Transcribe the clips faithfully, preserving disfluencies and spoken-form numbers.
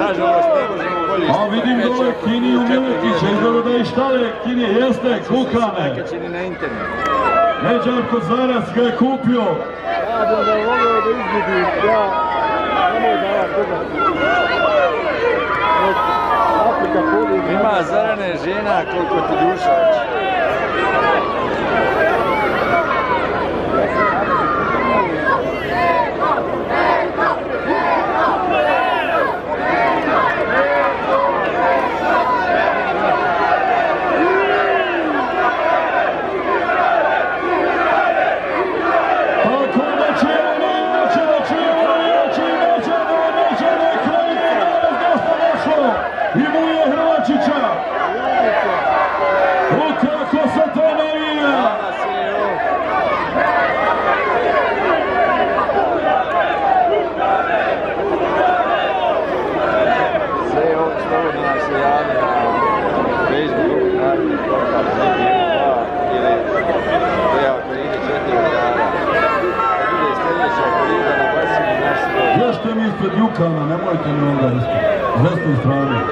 nažalost ne možemo bolje. A vidim dole Kiniju Milekića, izgleda da je štale Kinije, jeste, Kukane. Nekačini na internet. Neđarko Zarac ga je kupio. Ja bi onda volio da izgubi, ja nemoj da ja gledam. Ima Zarane žena koliko ti duša hoće. Bježte mi ispred Jukana, nemojte mi onda ispred, s desne strane.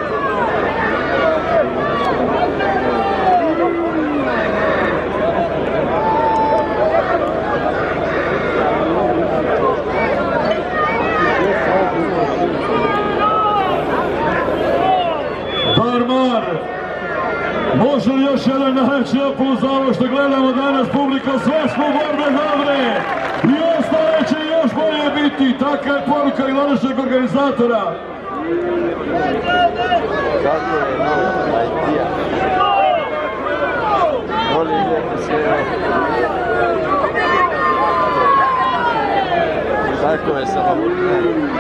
Darmar, može li još jedan najveći aplauz za ovo što gledamo danas, publika, sve smo borbe dobre i ostale će još bolje biti, taka je poruka i današnjeg organizatora. Kako je novo, majtija. Voli lijepo sve. Tako je samo burkne.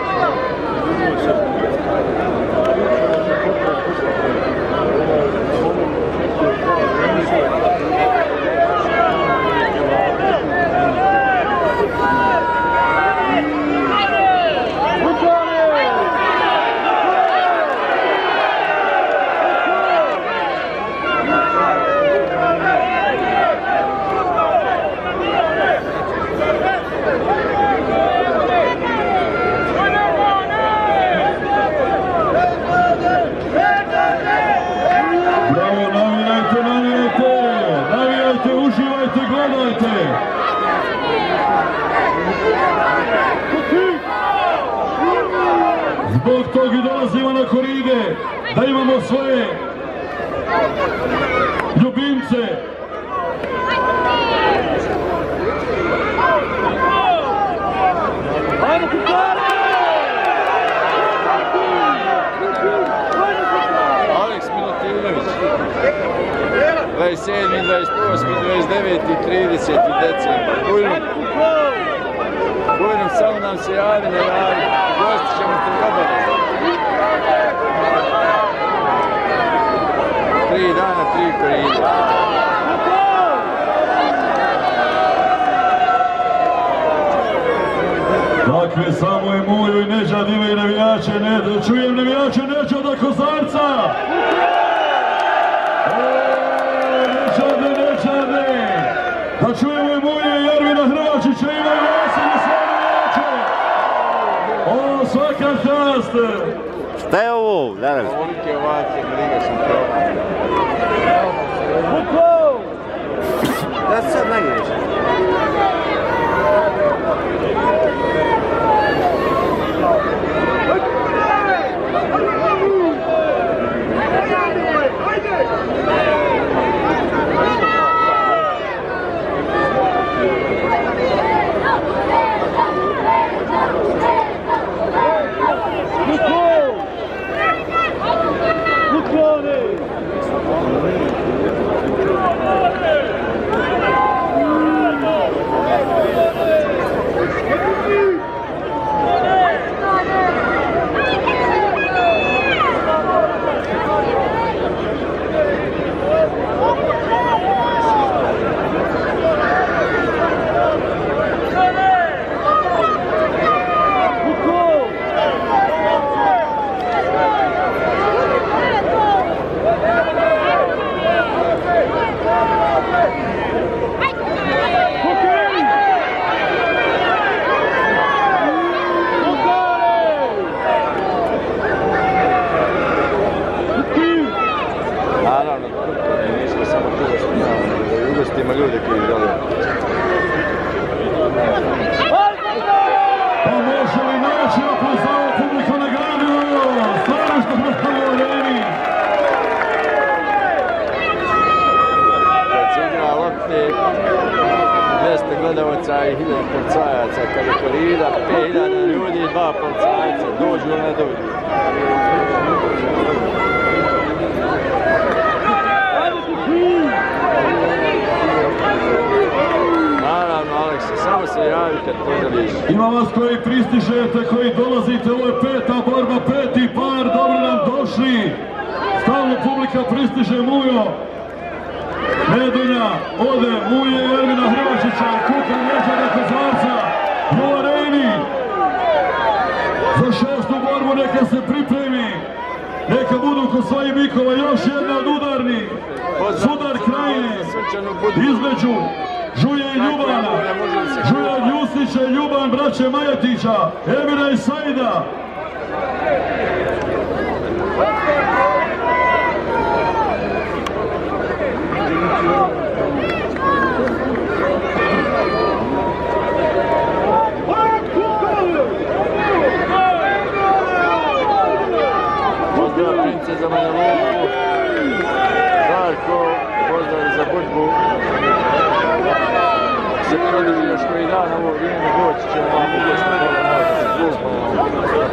Zbog tog i dolazimo na koride, da imamo svoje ljubimce. Aleks Milutinović, dvadeset sedmi, dvadeset osmi, dvadeset deveti, trideseti decembar. Bujrum, Bujrum, samo nam se javi, ne javi, gostit ćemo te obavezno. Tri dana, tri koride. Dakle, samo je Mujo i Neđad imaju navijače, ne, čujem navijače Neđada Kozarca! Eee, Neđade, Neđade! Da čujemo i Mujo i Jervina Hrvačića, imaju Vasili sve navijače! O, svaka čast! Šta je ovo? Danas? Ovolike ovake, briga sam prava. Buko! Da se sad nagreš? Buko! policajaca, kad je korida, pet hiljada ljudi i dva policajca, dođu ili ne dođu. Naravno, Aleksa, samo se javi kad podeliš. Ima vas koji pristižete, koji dolazite, ovo je peta borba, peti par, dobro nam došli. Stalno publika pristiže, Mujo. Medunja, ode, Muje Ermina Hrvašića, Kukan Neđana Kozarca, u areni. Za šestu borbu neka se pripremi. Neka budu kod svojih bikova, još jedna od udarni. Sudar krajine, između Žuje i Ljubana, Žuja Ljustića i Ljuban, braće Majetića, Emira i Sajda. Pozdrav Prince za Banja Luku, Žarko, pozdrav za borbu. Se produži još koji dan, ovo vrijeme doći će vam uvijesti pola noći, zbog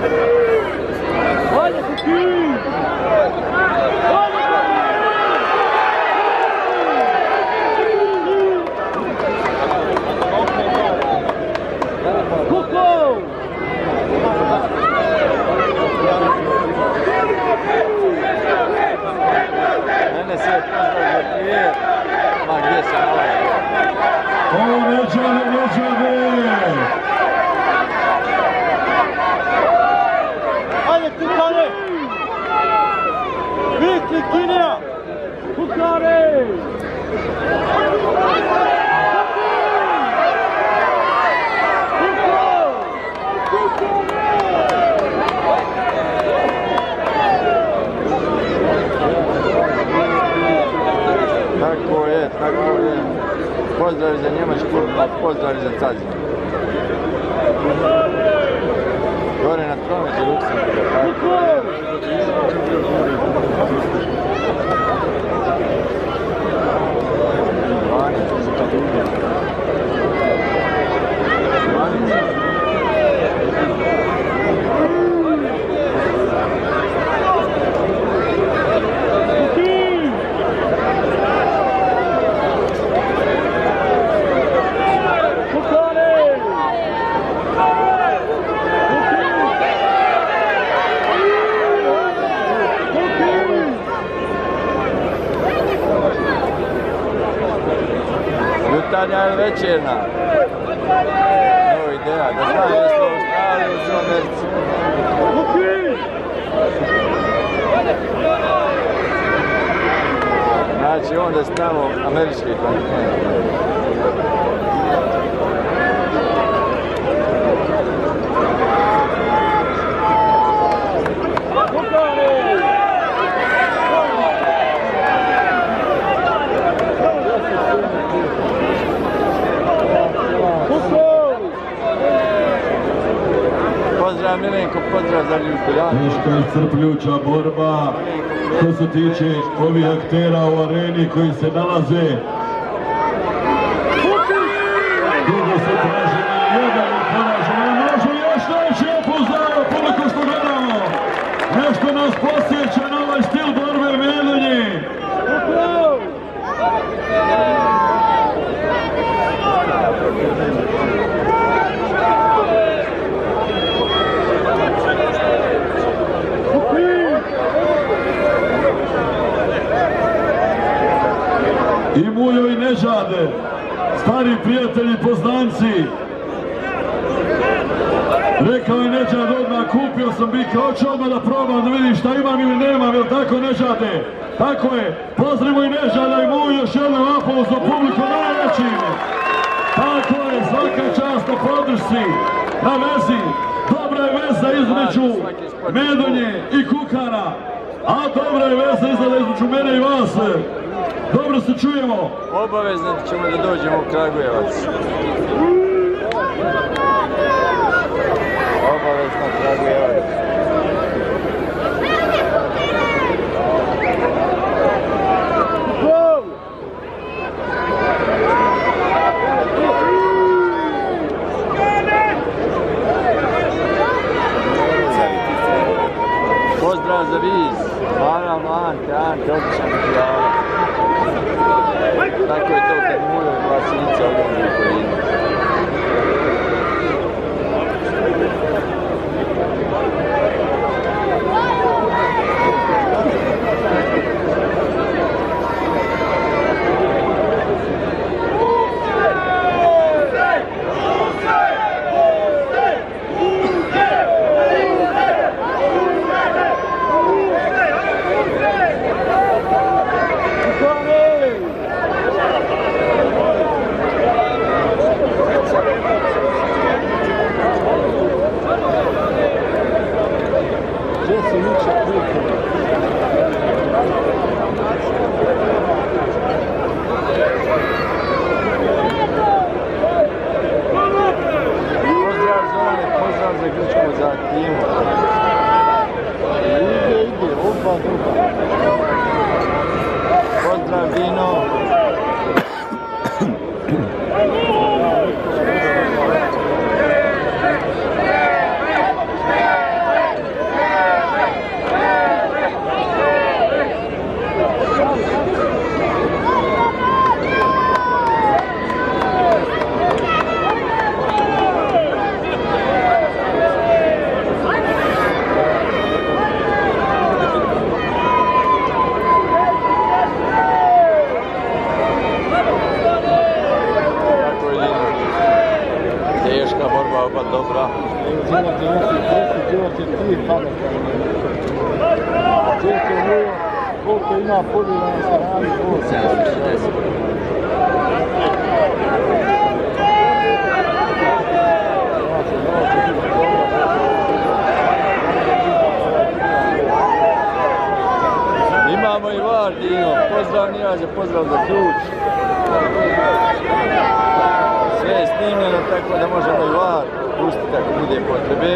Hajde Kuki! Kuko! Mene se pozdrav za prije, ma gdje sam ovaj? O, Neđane, Neđane! Ajde, Kukane! Vikli Kinija! Kukane! Tako je, tako je. Pozdrav za Njemačku, a pozdrav za Cazin. Gore na tromeđu Luksemburga, tako je. Jutarnja ili večerna? Evo ideja, da znam jeste u Australiji ili u Americi. Znači onda su tamo američki kontinent. Pozdrav Milenko, pozdrav za Ljubljanu. Teška i crpljuća borba što se tiče ovih aktera u areni koji se nalaze. Dugo se traži jedan i poraženo. Može još neće opoznao publiku što gledamo. Nešto nas posjeća na ovaj stil borbe Medunji. I Mujo i Neđade, stari prijatelji, poznanci. Rekao je Neđad odmah, kupio sam bika, hoću odmah da probam, da vidim šta imam ili nemam, jel tako Neđade? Tako je, pozdravimo i Neđada i Mujo, još jedan aplauz za publiku najveći. Tako je, svaka čast na podršci, na vezi. Dobra je veza između Medunje i Kukana, a dobra je veza između mene i vas. Dobro se čujemo. Obavezno ćemo da dođemo u Kragujevac. Obavezno Kragujevac. Pozdrav za Viz, naravno Ante, Ante, odličan materijal. Tako je to kad muje Vlasinica ogromne okoline. Koliko ima pobjeda na strani? sedamsto deset. Imamo i var, Dino. Pozdrav Nijađe, pozdrav za ključ. Sve je snimljeno tako da možemo i var pustiti ako bude potrebe.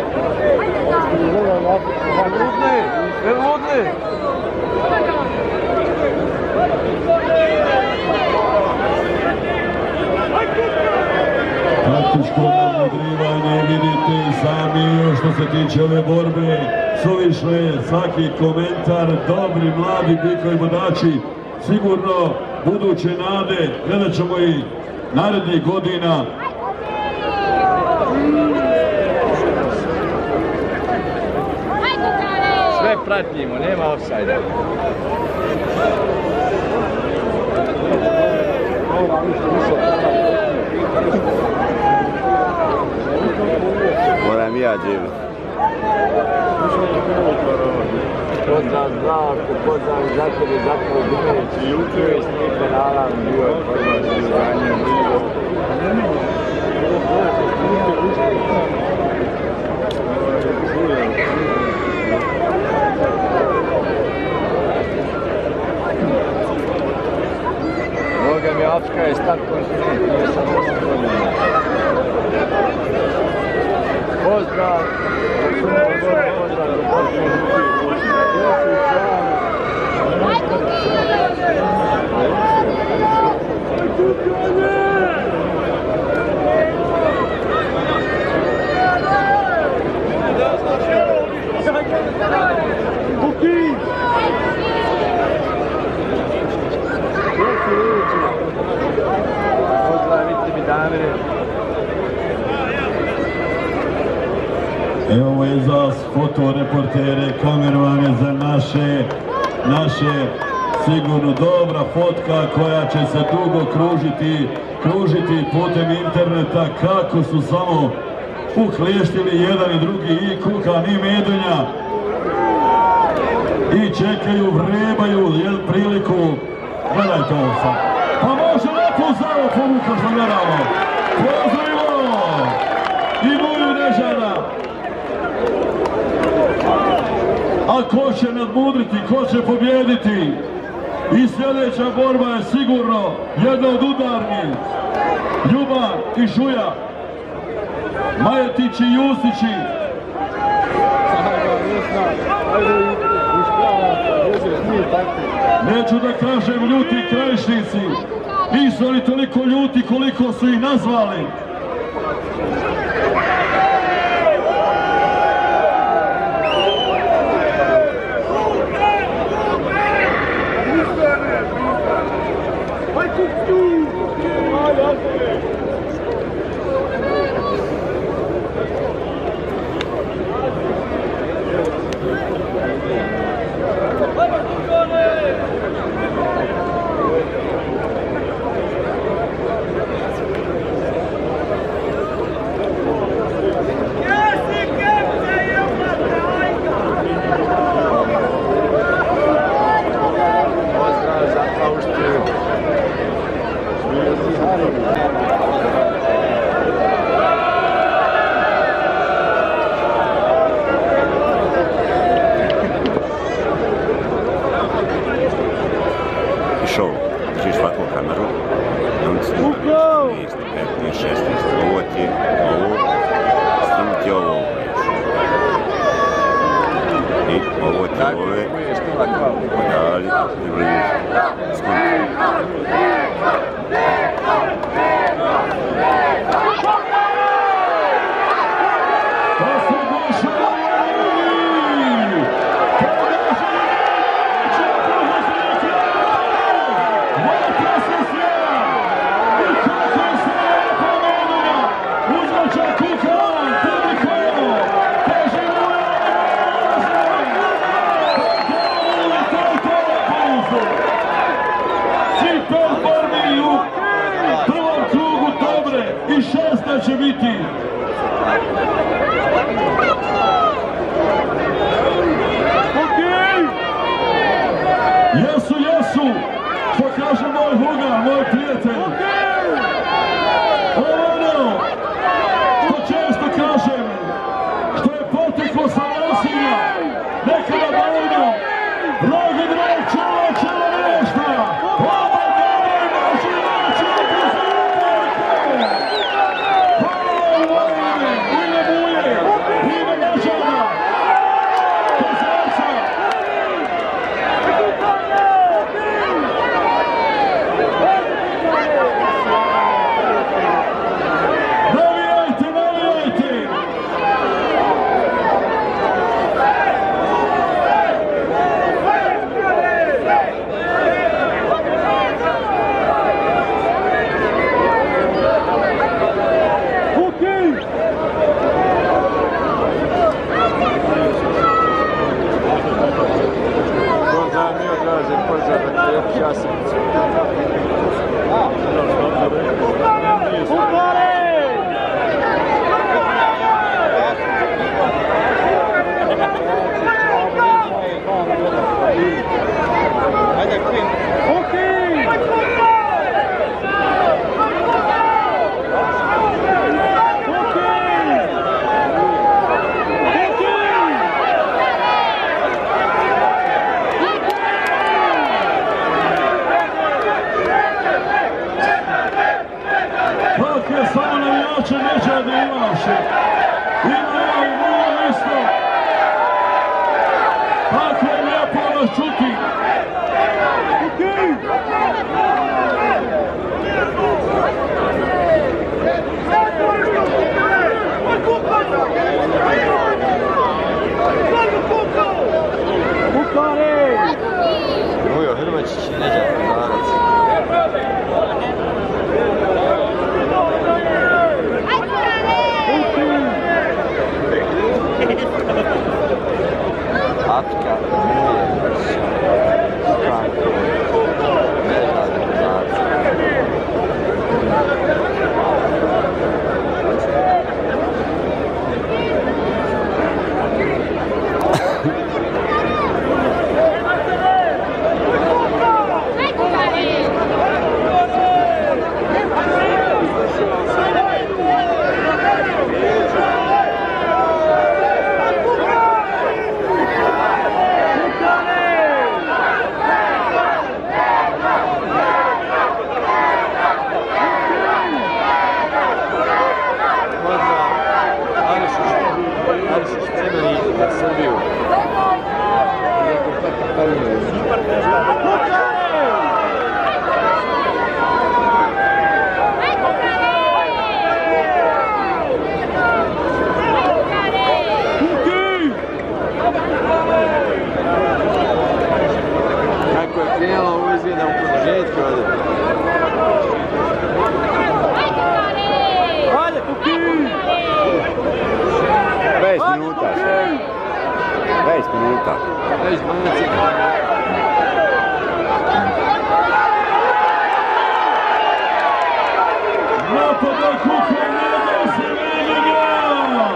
Ludni! E ludni! Praktičko nadrivanje, vidite i sami što se tiče ove borbe. Suvišle, svaki komentar, dobri, mladi bikovi bodači, sigurno buduće nade, gledat ćemo i narednih godina. Sve pratimo, nema ofsajda. Moram ja djelo. Pozdrav Zdravko, pozdrav za tebe, za tebe Dumević i jučer i snimite naravno bio je pozdrav za izvranje Migo. Boga mi Alpska je stat kontinent, nije sam osam godina. Pozdrav, pozdrav, pozdrav. Evo je za fotoreportere, kamerovane za naše, naše sigurno dobra fotka koja će se dugo kružiti, kružiti putem interneta kako su samo uhlještili jedan i drugi i Kukan i Medunja i čekaju, vrebaju jel priliku. Gledajte ovo sad. Pa može lepo zavo povuka što gledamo. Pozdravimo i moju Nežana. A ko će nadmudriti, ko će pobjediti? I sljedeća borba je sigurno jedna od udarnih. Ljuban i Žuja, Majetić i Jusići. Neću da kažem ljuti krajišnici, nisu oni toliko ljuti koliko su ih nazvali. ove, medalje i blizu. I šesta će biti. Jesu, jesu, što kaže moj Hugar, moj prijatelj. Ono, što često kažem, što je poteklo sa nasilja, nekada davno, mnogi drag čuva čela nešta. Neće da imaš. Ima ja i moja isto. Tako je lijepo nas čuti. Mujo Hrvačić i Neđa Hrvanac. Atka, Stranko, Neža Hrvanac. Kako je krenula ovo izgleda u produžetku ovdje? Ajde, Kuki! dvadeset minuta. dvadeset minuta. dvadeset minuta. Napada Kuka, nema se njega!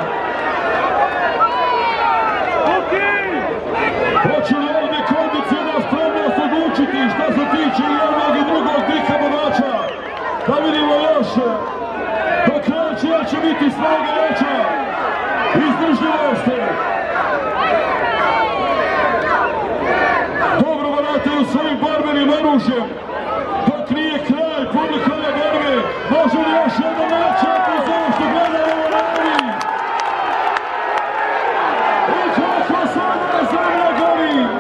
Hoće li ovdje kondicijna spremnost odlučiti šta se tiče jednog i drugog dika bodača? Da vidimo još. Do kraja čija će biti snaga veća. Izdržljivosti. Dobro barataju svojim barbenim oružjem. Dok nije kraj publikovne borbe, može li još jedan način uz ovo što gledamo u Ravi? I kako sada zemlja gori!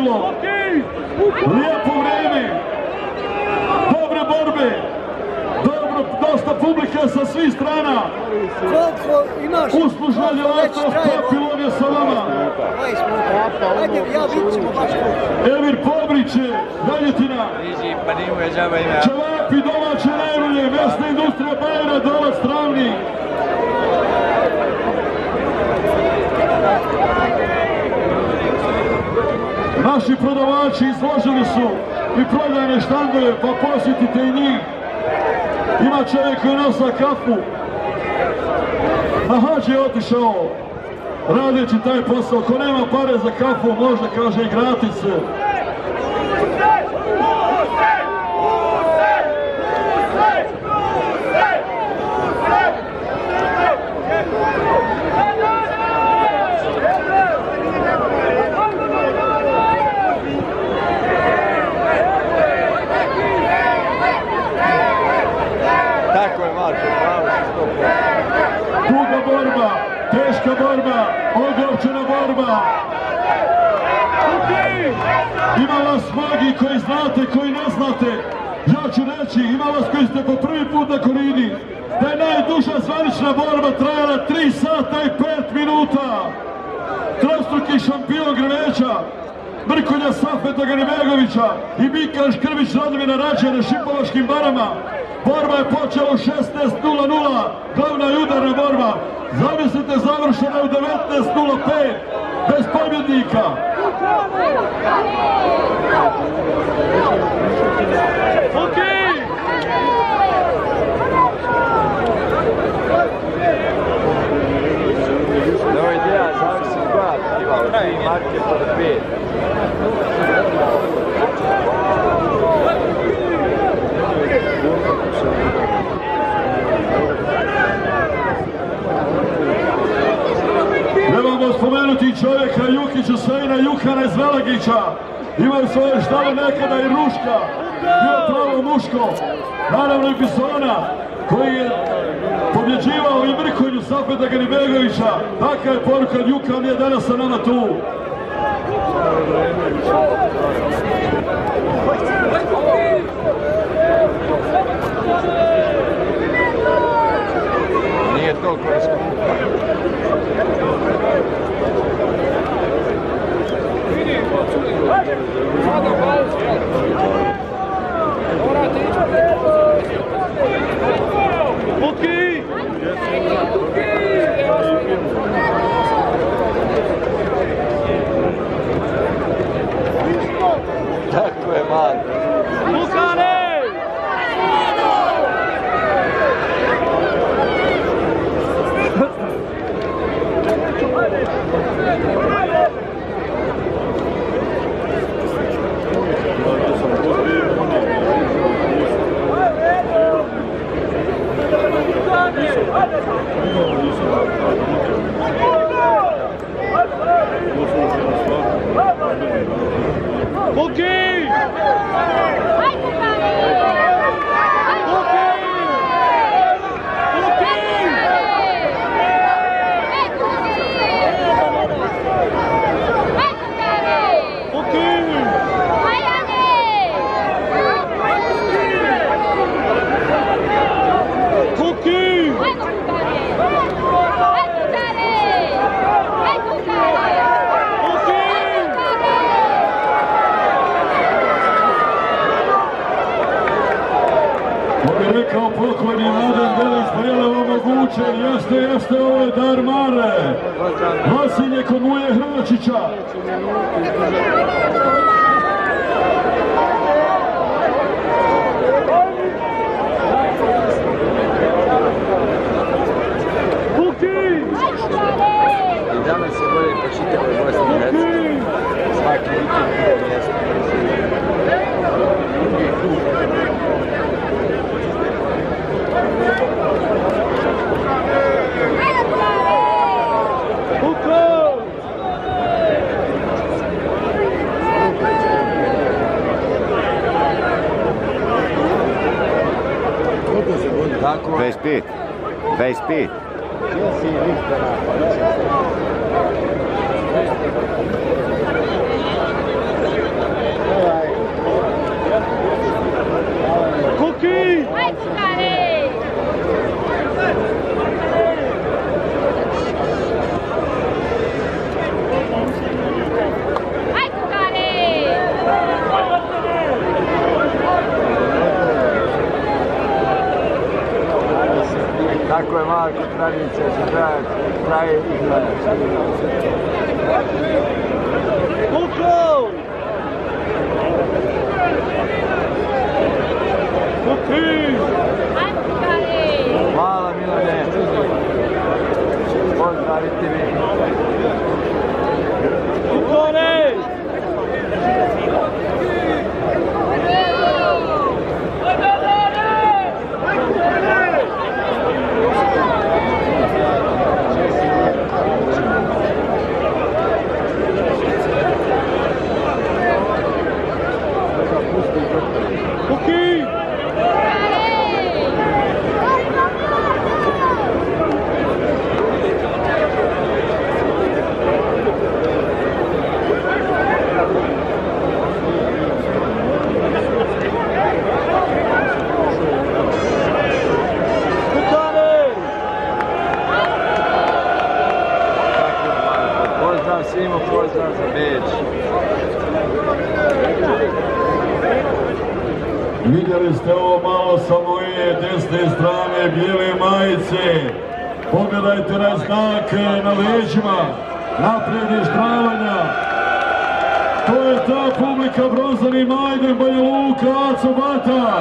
bilo. Lijepo vrijeme. Dobre borbe. Dobro, dosta publike sa svih strana. Koliko imaš? Uslužna djelatnost, papilon je sa vama. dvadeset minuta. Ajde, ja vidit ćemo baš koliko. Emir Pobrić je, Daljetina. Čevapi, domaće najbolje, mesna industrija Bajera, Dolac, Travnik. Naši prodavači izložili su i prodajne štandove, pa posjetite i njih. Ima čovjek koji nosa kafu. Na hađ je otišao radeći taj posao. Ko nema pare za kafu, može, kaže, i gratis. Duga borba, teška borba, ogorčena borba. Ima vas mnogi koji znate, koji ne znate. Ja ću reći, ima vas koji ste po prvi put na korini. Da je najduža zvanična borba trajala tri sata i pet minuta. Trostruki šampion Grmeća, Brkonja Safeta Ganibegovića i Mika Škrbić Radomira Rađe na Šipovačkim barama. Borba je počela u šesnaest nula nula, glavna i udarna borba. Zamislite, završena u devetnaest nula pet, bez pobjednika. Ovo je ideja, zavisi grad, ima u tri marke pod pet. Trebamo spomenuti čovjeka Jukića Sejna Jukana iz Velagića. Imaju svoje štale nekada i Ruška, bio pravo muško. Naravno i Bisona, koji je pobjeđivao i Brkonju Safeta Ganibegovića. Taka je poruka, Jukan je danas sa nama tu. Nije toliko skupo. Tako je, man. Lukane! Rekao pokojni Mladen Delić, pa je li ovo moguće? Jeste, jeste, ovo je dar Mare. Vasilje Komuje Hrvačića. I danas se bolje počitao u Bosni i Hercegovini. Svaki vikend bude mjesto. dvadeset pet. dvadeset pet. tradicija će trajati, traje i traje. Kuko! Kuki! Hvala Milane. Pozdravite mi. Kukone! Kuki! Pozdrav svima, pozdrav za Beč. Vidjeli ste ovo malo sa moje desne strane bijele majice. Pogledajte na znak na leđima, naprijed ištravanja. To je ta publika Bronzani Majdan, Banja Luka, Aco Batar.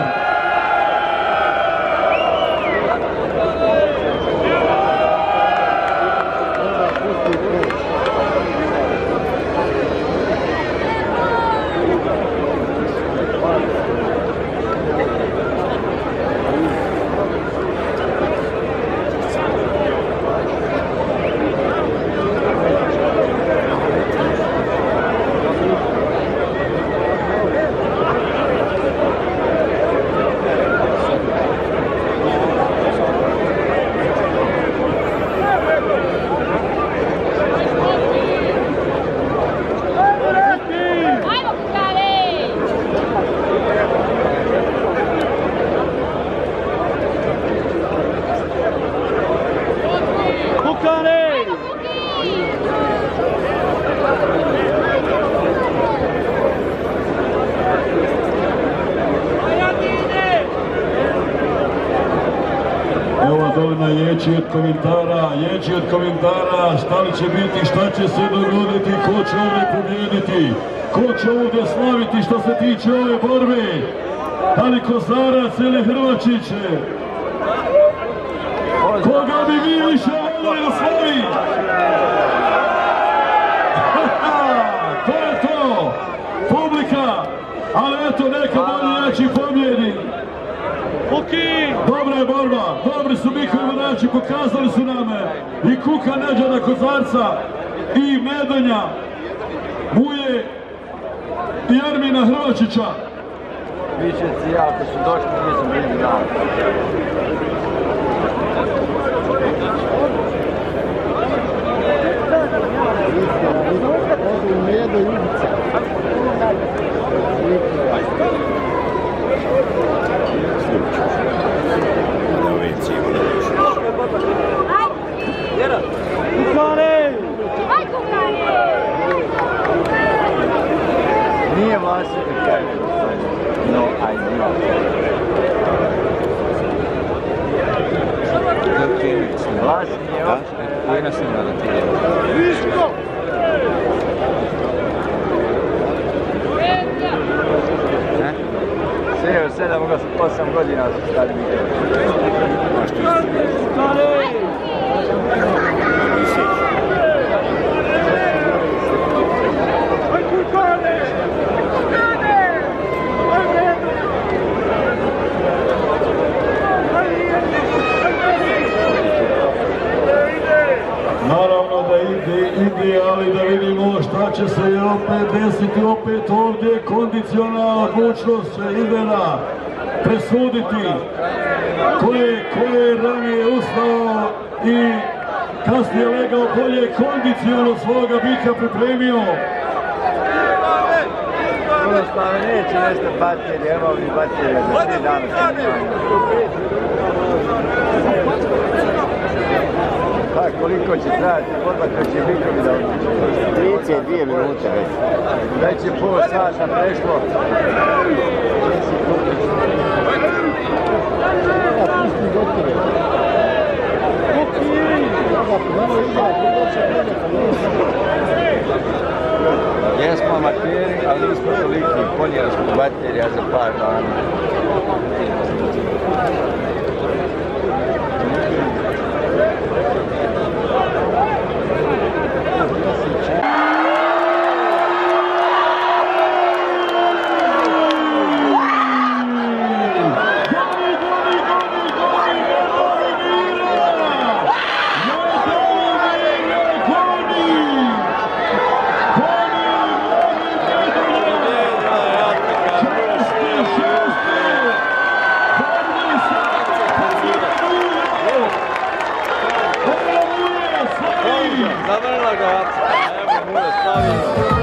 Evo dole na ječi od komentara, ječi od komentara, šta li će biti, šta će se dogoditi, ko će ovdje pobjediti, ko će ovdje slaviti što se tiče ove borbe, da li Kozarac ili Hrvačić, koga bi vi više voljeli da slavi? To je to, publika, ali eto neka bolji jači pobjedi. Dobra je borba, dobri su Mikovi vodači, pokazali su nam i Kuka Neđana Kozarca i Medonja, Muje i Armina Hrvačića. Vičeci ja, ako su došli, nisam bili dan. Medo Ivica. Kukane! Nije Vlasio da kaže. No idea. Vlasio nije uopće. Lina sam da ti je. Viško! Sve, sedam, osam godina su stari Mikovi. Kukane! Naravno da ide, ide, ali da vidimo šta će se opet desiti, opet ovdje kondicionalna odlučnost će Ivana presuditi koje, koje je ranije ustao i kasnije legao bolje kondicionalno svoga bika pripremio. Ono što vam neće nešto baterije, evo mi baterije za tri dana snimanja. Pa koliko će trajati borba kad će Mikovi da odluče? trideset dvije minute već. Već je pol sata prešlo. Jesmo amateri, ali nismo toliki. Ponijeli smo baterija za par dana. Zavrla ga, evo, mora staviti.